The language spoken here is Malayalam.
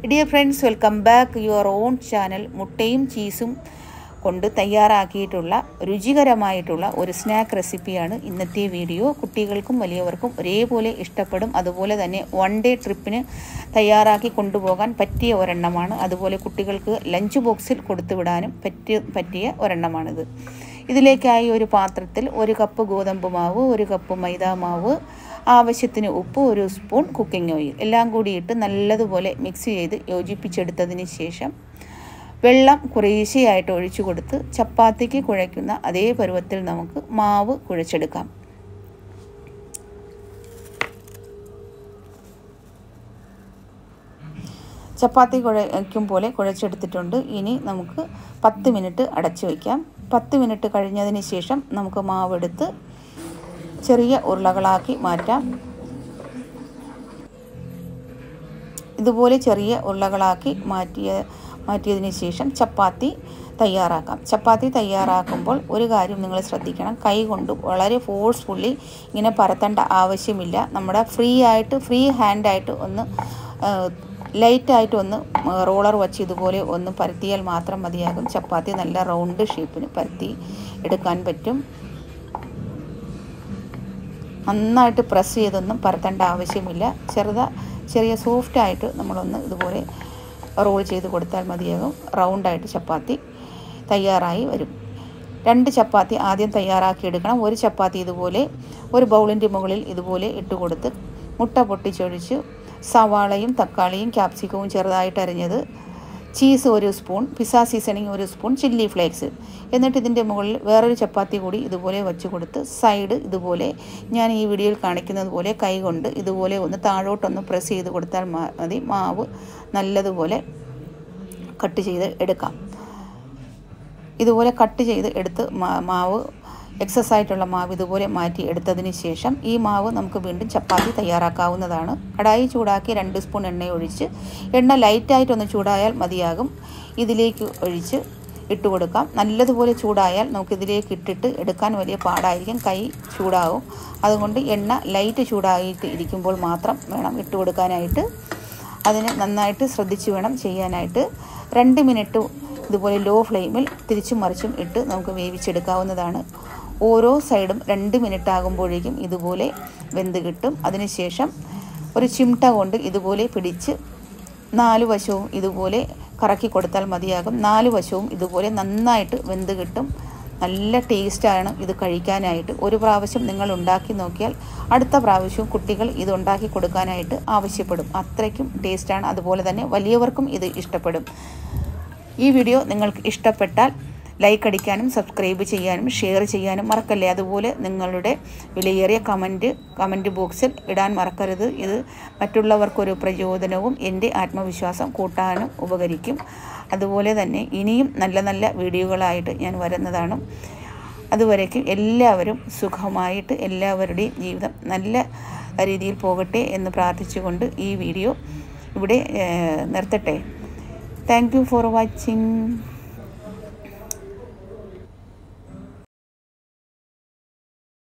Dear friends, welcome back to your own channel. മുട്ടയും ചീസും കൊണ്ട് തയ്യാറാക്കിയിട്ടുള്ള രുചികരമായിട്ടുള്ള ഒരു സ്നാക്ക് റെസിപ്പിയാണ് ഇന്നത്തെ വീഡിയോ. കുട്ടികൾക്കും വലിയവർക്കും ഒരേപോലെ ഇഷ്ടപ്പെടും. അതുപോലെ തന്നെ വൺ ഡേ ട്രിപ്പിന് തയ്യാറാക്കി കൊണ്ടുപോകാൻ പറ്റിയ ഒരെണ്ണമാണ്. അതുപോലെ കുട്ടികൾക്ക് ലഞ്ച് ബോക്സിൽ കൊടുത്തുവിടാനും പറ്റിയ ഒരെണ്ണമാണിത്. ഇതിലേക്കായി ഒരു പാത്രത്തിൽ 1 കപ്പ് ഗോതമ്പ് മാവ്, 1 കപ്പ് മൈദ മാവ്, ആവശ്യത്തിന് ഉപ്പ്, 1 സ്പൂൺ കുക്കിംഗ് ഓയിൽ എല്ലാം കൂടിയിട്ട് നല്ലതുപോലെ മിക്സ് ചെയ്ത് യോജിപ്പിച്ചെടുത്തതിന് ശേഷം വെള്ളം കുറേശ്ശെയായിട്ട് ഒഴിച്ചു കൊടുത്ത് ചപ്പാത്തിക്ക് കുഴയ്ക്കുന്ന അതേ പരുവത്തിൽ നമുക്ക് മാവ് കുഴച്ചെടുക്കാം. ചപ്പാത്തി കുഴയ്ക്കും പോലെ കുഴച്ചെടുത്തിട്ടുണ്ട്. ഇനി നമുക്ക് 10 മിനിറ്റ് അടച്ചു വയ്ക്കാം. 10 മിനിറ്റ് കഴിഞ്ഞതിന് ശേഷം നമുക്ക് മാവെടുത്ത് ചെറിയ ഉരുളകളാക്കി മാറ്റാം. ഇതുപോലെ ചെറിയ ഉരുളകളാക്കി മാറ്റിയതിന് ശേഷം ചപ്പാത്തി തയ്യാറാക്കാം. ചപ്പാത്തി തയ്യാറാക്കുമ്പോൾ ഒരു കാര്യം നിങ്ങൾ ശ്രദ്ധിക്കണം, കൈ കൊണ്ട് വളരെ ഫോഴ്സ്ഫുള്ളി ഇങ്ങനെ പരത്തേണ്ട ആവശ്യമില്ല. നമ്മുടെ ഫ്രീ ഹാൻഡായിട്ട് ഒന്ന് ലൈറ്റായിട്ട് ഒന്ന് റോളർ വച്ച് ഇതുപോലെ ഒന്ന് പരത്തിയാൽ മാത്രം മതിയാകും. ചപ്പാത്തി നല്ല റൗണ്ട് ഷേപ്പിന് പരത്തി എടുക്കാൻ പറ്റും. നന്നായിട്ട് പ്രസ് ചെയ്തൊന്നും പരത്തേണ്ട ആവശ്യമില്ല. ചെറിയ സോഫ്റ്റായിട്ട് നമ്മളൊന്ന് ഇതുപോലെ റോൾ ചെയ്ത് കൊടുത്താൽ മതിയാകും. റൗണ്ടായിട്ട് ചപ്പാത്തി തയ്യാറായി വരും. 2 ചപ്പാത്തി ആദ്യം തയ്യാറാക്കി എടുക്കണം. 1 ചപ്പാത്തി ഇതുപോലെ ഒരു ബൗളിൻ്റെ മുകളിൽ ഇതുപോലെ ഇട്ട് കൊടുത്ത് മുട്ട പൊട്ടിച്ചൊഴിച്ച് സവാളയും തക്കാളിയും ക്യാപ്സിക്കവും ചെറുതായിട്ട് അരിഞ്ഞത്, cheese 1 spoon, pizza seasoning 1 spoon, chilli flakes, എന്നിട്ട് ഇതിൻ്റെ മുകളിൽ വേറൊരു ചപ്പാത്തി കൂടി ഇതുപോലെ വെച്ച് കൊടുത്ത് സൈഡ് ഇതുപോലെ ഞാൻ ഈ വീഡിയോയിൽ കാണിക്കുന്നത് പോലെ കൈ കൊണ്ട് ഇതുപോലെ ഒന്ന് താഴോട്ടൊന്ന് പ്രസ് ചെയ്ത് കൊടുത്താൽ മതി. മാവ് നല്ലതുപോലെ കട്ട് ചെയ്ത് എടുക്കാം. ഇതുപോലെ കട്ട് ചെയ്ത് എടുത്ത് മാവ് എക്സസ് ആയിട്ടുള്ള മാവ് ഇതുപോലെ മാറ്റി എടുത്തതിന് ശേഷം ഈ മാവ് നമുക്ക് വീണ്ടും ചപ്പാത്തി തയ്യാറാക്കാവുന്നതാണ്. കടായി ചൂടാക്കി 2 സ്പൂൺ എണ്ണ ഒഴിച്ച്, എണ്ണ ലൈറ്റായിട്ടൊന്ന് ചൂടായാൽ മതിയാകും. ഇതിലേക്ക് ഒഴിച്ച് ഇട്ട് കൊടുക്കാം. നല്ലതുപോലെ ചൂടായാൽ നമുക്കിതിലേക്ക് ഇട്ടിട്ട് എടുക്കാൻ വലിയ പാടായിരിക്കും, കൈ ചൂടാവും. അതുകൊണ്ട് എണ്ണ ലൈറ്റ് ചൂടായിട്ട് ഇരിക്കുമ്പോൾ മാത്രം വേണം ഇട്ട് കൊടുക്കാനായിട്ട്. അതിന് നന്നായിട്ട് ശ്രദ്ധിച്ച് വേണം ചെയ്യാനായിട്ട്. 2 മിനിറ്റ് ഇതുപോലെ ലോ ഫ്ലെയിമിൽ തിരിച്ചും മറിച്ചും ഇട്ട് നമുക്ക് വേവിച്ചെടുക്കാവുന്നതാണ്. ഓരോ സൈഡും 2 മിനിറ്റ് ആകുമ്പോഴേക്കും ഇതുപോലെ വെന്ത് കിട്ടും. അതിനുശേഷം ഒരു ചിമ്ട കൊണ്ട് ഇതുപോലെ പിടിച്ച് 4 വശവും ഇതുപോലെ കറക്കി കൊടുത്താൽ മതിയാകും. 4 വശവും ഇതുപോലെ നന്നായിട്ട് വെന്ത് കിട്ടും. നല്ല ടേസ്റ്റാണ് ഇത് കഴിക്കാനായിട്ട്. ഒരു പ്രാവശ്യം നിങ്ങൾ ഉണ്ടാക്കി നോക്കിയാൽ അടുത്ത പ്രാവശ്യവും കുട്ടികൾ ഇത് ഉണ്ടാക്കി കൊടുക്കാനായിട്ട് ആവശ്യപ്പെടും. അത്രയ്ക്കും ടേസ്റ്റാണ്. അതുപോലെ തന്നെ വലിയവർക്കും ഇത് ഇഷ്ടപ്പെടും. ഈ വീഡിയോ നിങ്ങൾക്ക് ഇഷ്ടപ്പെട്ടാൽ ലൈക്ക് അടിക്കാനും സബ്സ്ക്രൈബ് ചെയ്യാനും ഷെയർ ചെയ്യാനും മറക്കല്ലേ. അതുപോലെ നിങ്ങളുടെ വിലയേറിയ കമൻറ്റ് ബോക്സിൽ ഇടാൻ മറക്കരുത്. ഇത് മറ്റുള്ളവർക്കൊരു പ്രചോദനവും എൻ്റെ ആത്മവിശ്വാസം കൂട്ടാനും ഉപകരിക്കും. അതുപോലെ തന്നെ ഇനിയും നല്ല വീഡിയോകളായിട്ട് ഞാൻ വരുന്നതാണ്. അതുവരേക്കും എല്ലാവരും സുഖമായിട്ട് എല്ലാവരുടെയും ജീവിതം നല്ല രീതിയിൽ പോകട്ടെ എന്ന് പ്രാർത്ഥിച്ചുകൊണ്ട് ഈ വീഡിയോ ഇവിടെ നിർത്തട്ടെ. Thank you for watching.